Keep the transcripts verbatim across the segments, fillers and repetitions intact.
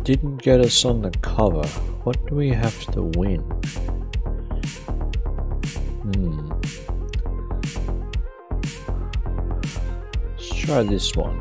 didn't get us on the cover. What do we have to win? Hmm. Let's try this one.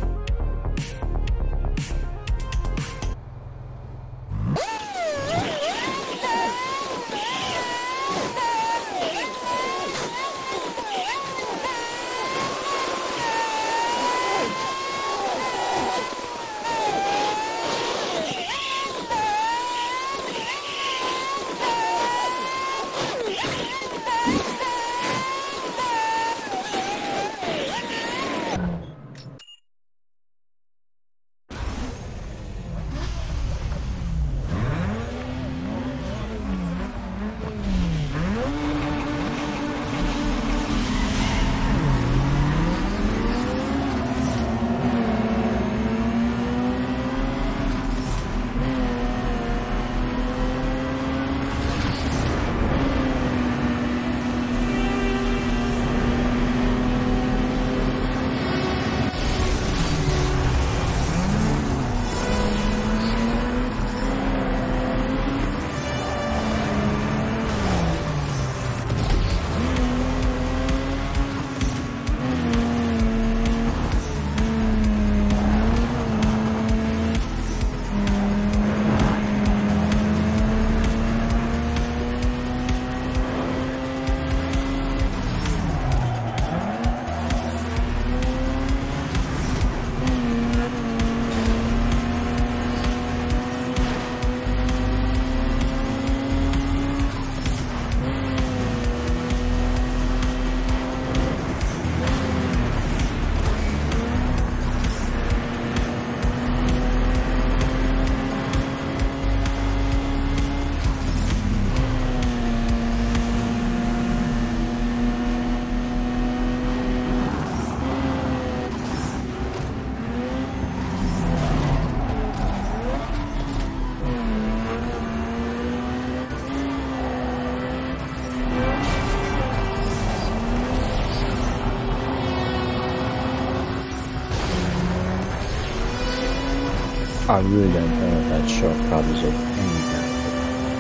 I really don't know if that shortcut is of any benefit.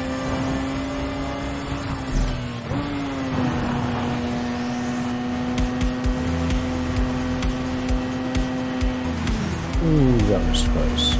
Ooh, that was close.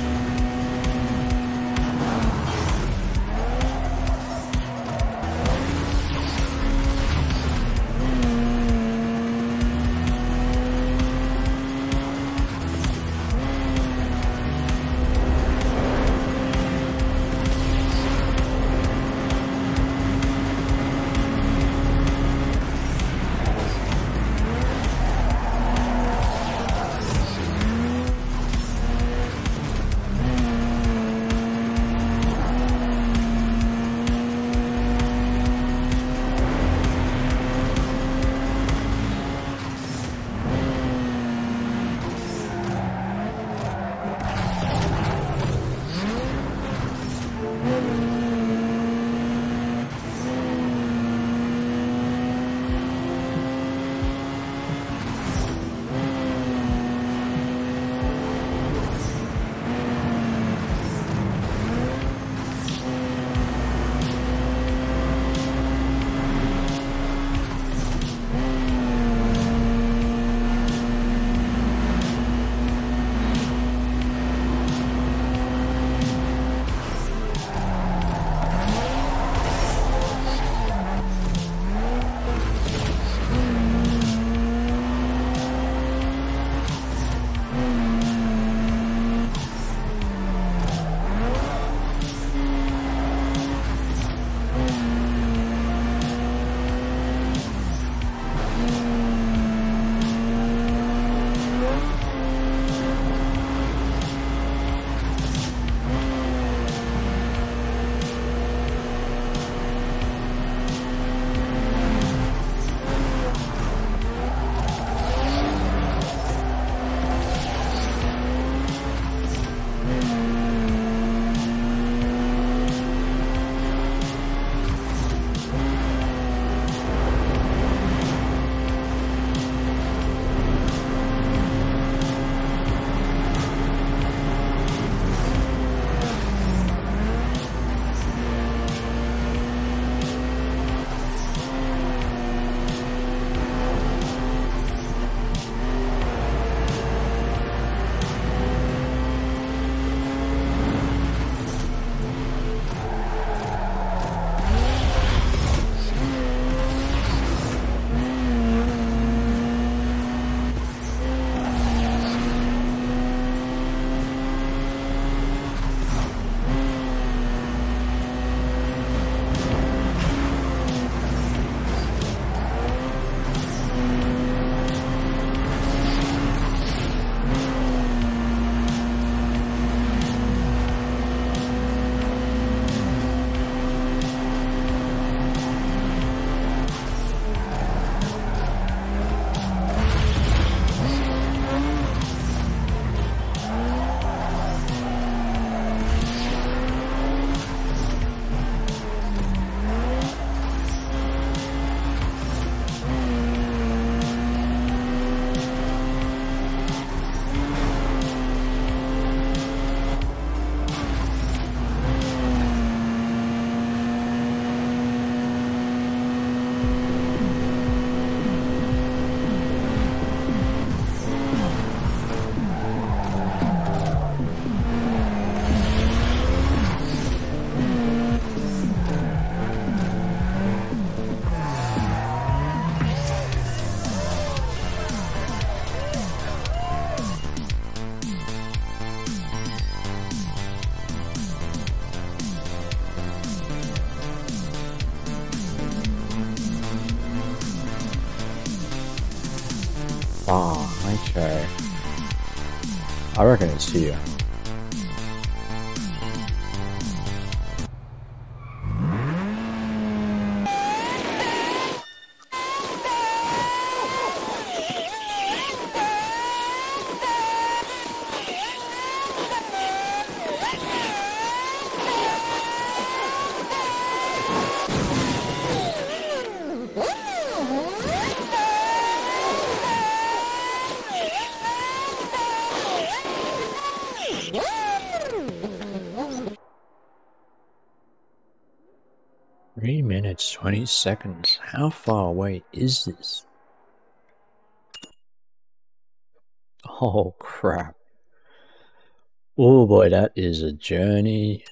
Oh, okay. I reckon it's here. Three minutes, twenty seconds. How far away is this? Oh, crap. Oh boy, that is a journey.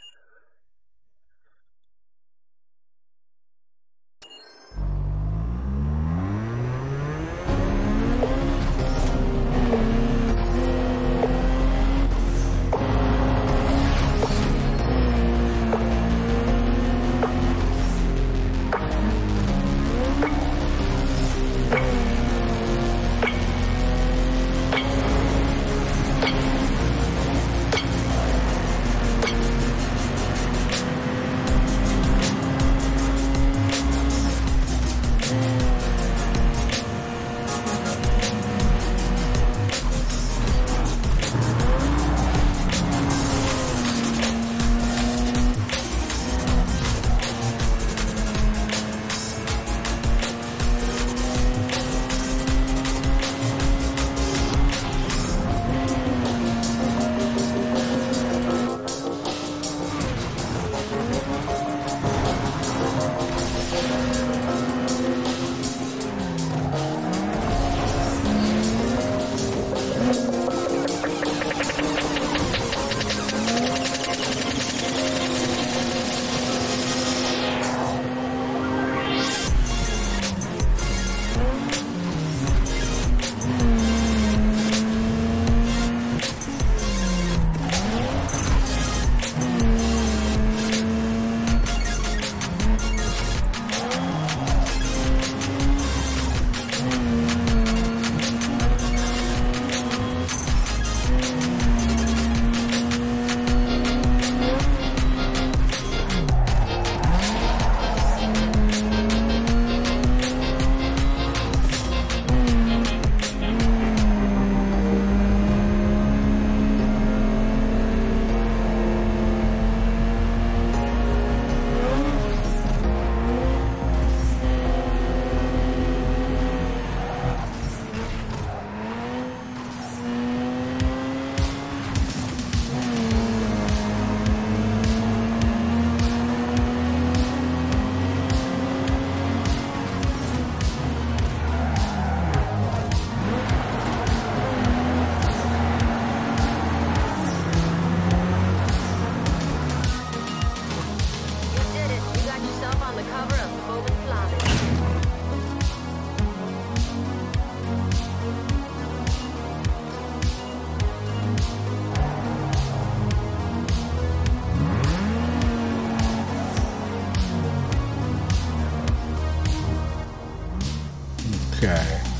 Okay.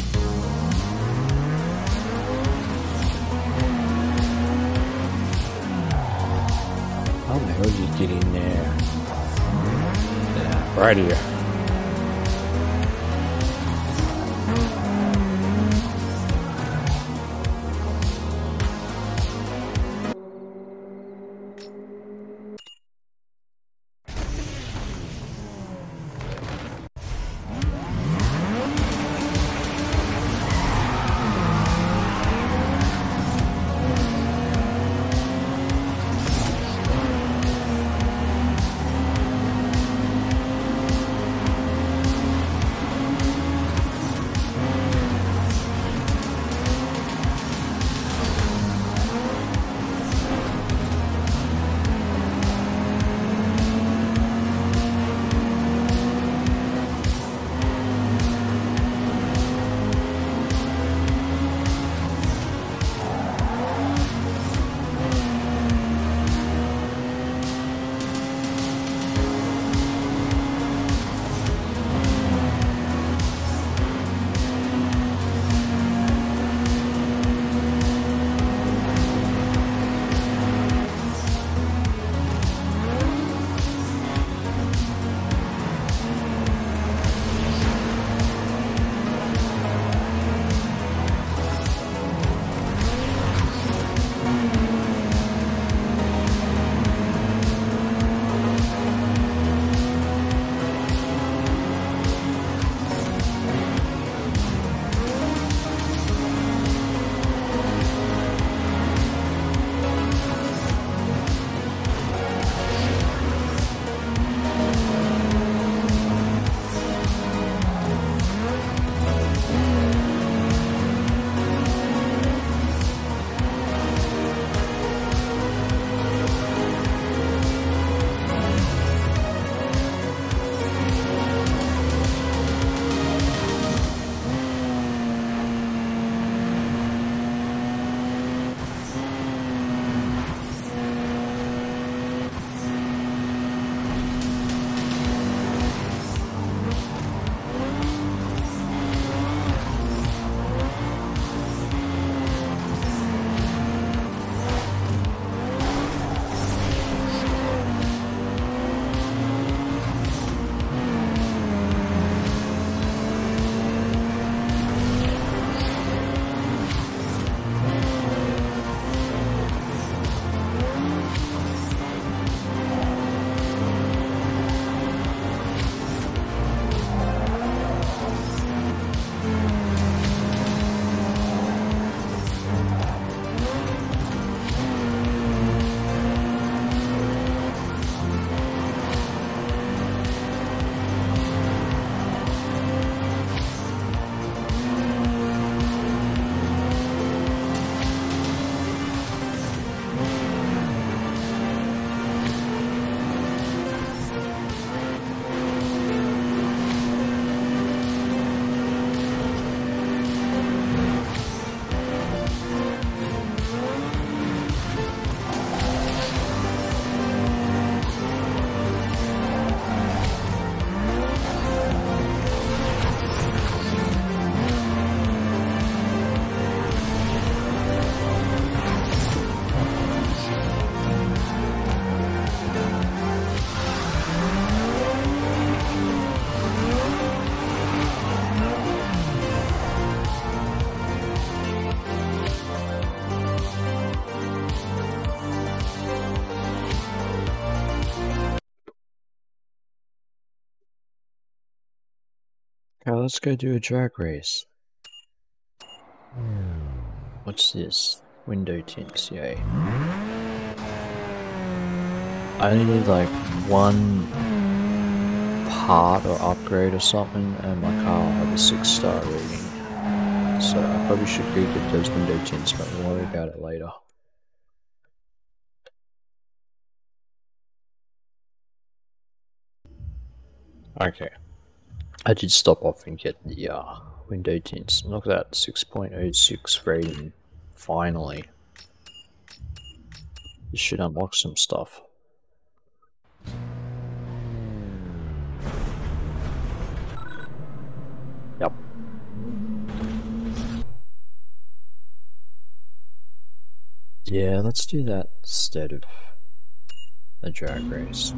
How the hell did you get in there? Yeah, right here. Okay, let's go do a drag race. What's this? Window tints, yay. I only need like one part or upgrade or something and my car will have a six star rating. So I probably should go get those window tints, but we'll worry about it later. Okay. I did stop off and get the uh, window tints. Look at that, six point oh six rating. Finally. This should unlock some stuff. Yep. Yeah, let's do that instead of a drag race.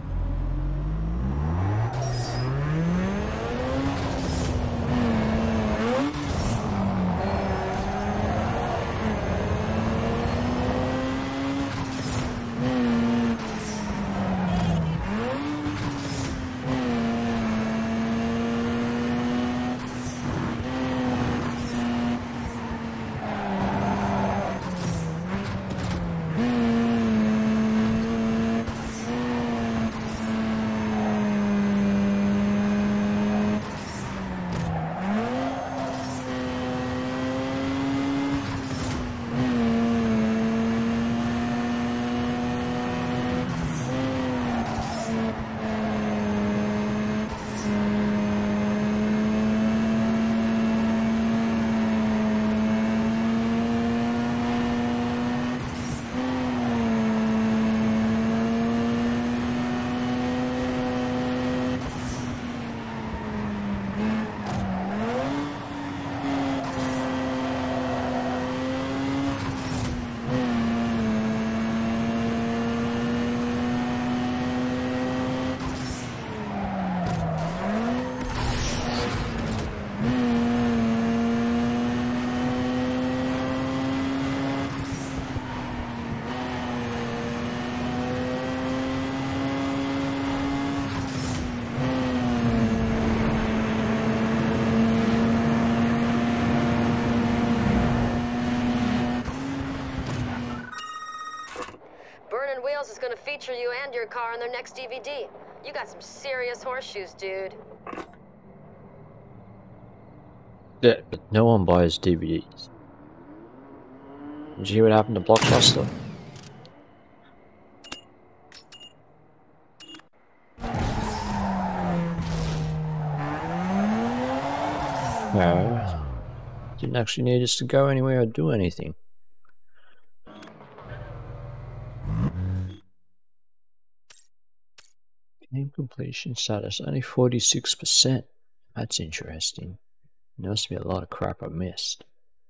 Is going to feature you and your car in their next D V D. You got some serious horseshoes, dude. Yeah, but no one buys D V Ds. Did you hear what happened to Blockbuster? No. Didn't actually need us to go anywhere or do anything. Game completion status, only forty-six percent. That's interesting. There must be a lot of crap I missed.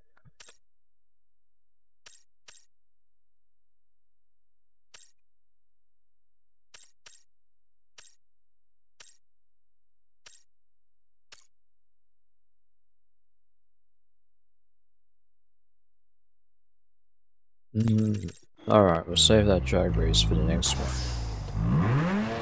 Mm. Alright, we'll save that drag race for the next one.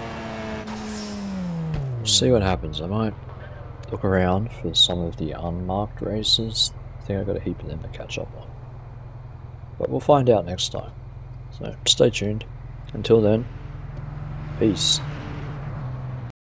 See what happens. I might look around for some of the unmarked races. I think I've got a heap of them to catch up on. But we'll find out next time. So stay tuned. Until then, peace.